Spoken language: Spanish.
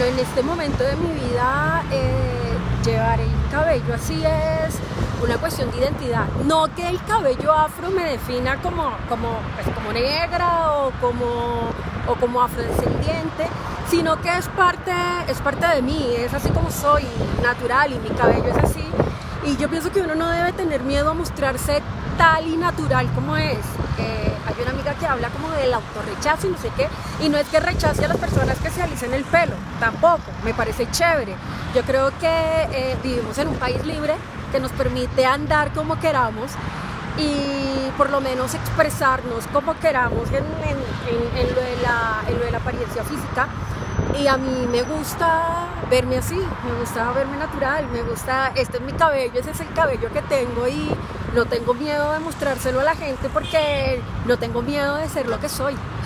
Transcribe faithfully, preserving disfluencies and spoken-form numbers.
Bueno, en este momento de mi vida eh, llevar el cabello así es una cuestión de identidad. No que el cabello afro me defina como, como, pues, como negra o como, o como afrodescendiente, sino que es parte, es parte de mí, es así como soy, natural, y mi cabello es así. Y yo pienso que uno no debe tener miedo a mostrarse tal y natural como es. Eh, hay una amiga que habla como del autorrechazo y no sé qué, y no es que rechace a las personas que se alisen el pelo, tampoco, me parece chévere. Yo creo que eh, vivimos en un país libre que nos permite andar como queramos y por lo menos expresarnos como queramos en, en, en, en, lo de la, en lo de la apariencia física. Y a mí me gusta verme así, me gusta verme natural, me gusta, este es mi cabello, ese es el cabello que tengo y no tengo miedo de mostrárselo a la gente porque no tengo miedo de ser lo que soy.